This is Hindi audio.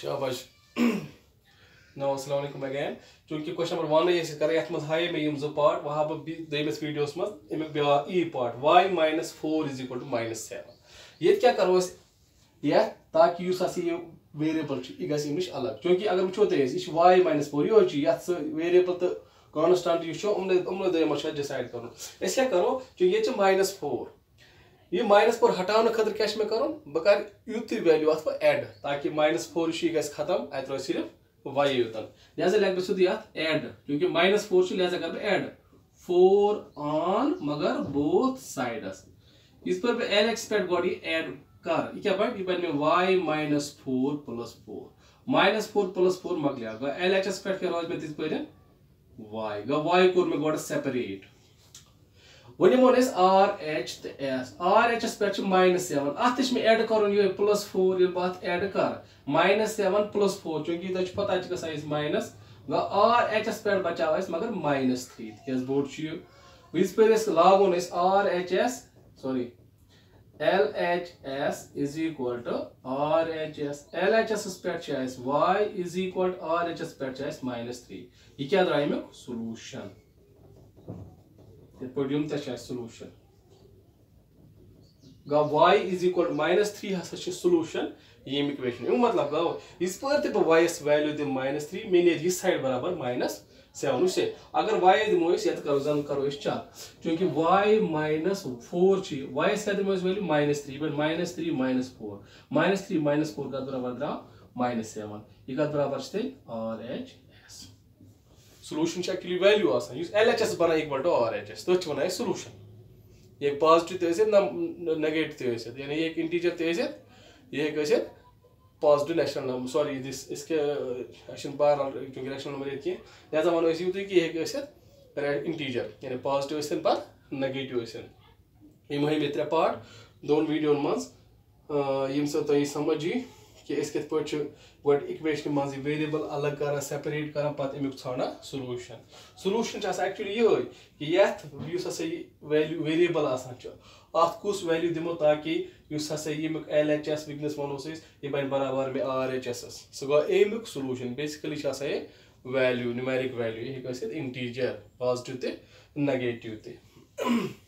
शाबाश नो अस्सलाम वालेकुम अगेन चूंकि क्वेश्चन नंबर 1 ये कर यत मज हाय मे यम जो पार्ट वहां दोयमिस वीडियोस मज एम ब्या ई पार्ट y - 4 = -7 ये क्या करो ये ताकि युस अस ये वेरिएबल यह गस अमिश अलग क्योंकि अगर वो तो y - 4 यो वेरिएबल तो कांस्टेंट यो उमनो दोयमो डिसाइड करो अस क्या करो जो ये -4 ये -4 हटाने खतर क्या मे कर बह कर यूत वैल्यू अत एड ताकि -4 यह गस खत्म अत रोज सिर्फ y योतन लिहाजा लग सीधे अत एड क्योंकि -4 लिहाजा कर एड 4 ऑन मगर बोथ साइड्स इस पर lx पे गोड एड कर यह क्या बन यह बन y - 4 + 4 -4 + 4 मकलिया गो lhs पे क्या रोज मे तिस पर y गो y कोर मे गोड सेपरेट वन RH तो S RHS पे -7 अत मे एड कर +4 ये बात एड कर -7 + 4 चूंकि तुझे पता माइनस गो RHS पे बचाव मगर -3 तिक बोर्ड इस पर लागोन RHS sorry LHS = RHS LHS पे y RHS पे -3 यह क्या द्राय मे सोल्यूशन सोल्यूशन गो y -3 हसा सोल्यूशन ये इक्वेशन मतलब गो इस पर बह y वैल्यू दिम -3 मे नी साइड बराबर -7 से अगर y दिमो ये करो जन करो चक चूंकि y - 4 y क्या दिमो वैल्यू -3 बन -3 - 4 -3 - 4 का बराबर द्राव -7 यह कत बराबर RHS solution actually value LHS बना इक्वल टू RHS तो वन सोल्यूशन ये पॉजिटिव तो नेगेटिव तो यानी एक इंटीजर तो ये पॉजिटिव नेशनल नंबर सॉरी इसके बहरहाल क्योंकि नेशनल नंबर ये लिहाजा वो यूत कि यह इंटीजर यानी पॉजिटिव पर नेगेटिव यम मे 3 पार्ट दोन वीडियो मज यम तुम समझ कि कत पे इक्वेशन मज वेरिएबल अलग कर सेपरेट कर पे अमुक छाना सोल्यूशन सोल्यूशन एक्चुअली ये कि ये वैल्यू वेरिएबल अत कुस वैल्यू दिमो ताकि यमुक LHS वनस वनो यह बन बराबर मे RHS सह गो अमुक सोल्यूशन बेसिकली ये वैल्यू न्यूमेरिक वैल्यू यह इंटीजर पॉजिटिव तो नेगेटिव तो